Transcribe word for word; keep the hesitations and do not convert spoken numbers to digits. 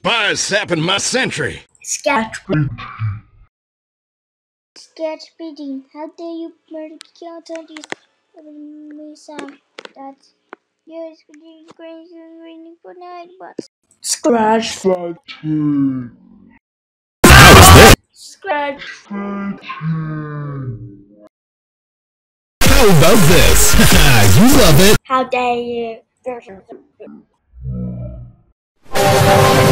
SPYS sapping my century. Sketch. Sketch beating. How dare you murder kill these me some that's yes waiting for night but Scratch Factory. Scratch Factory. How about this? You love it. How dare you?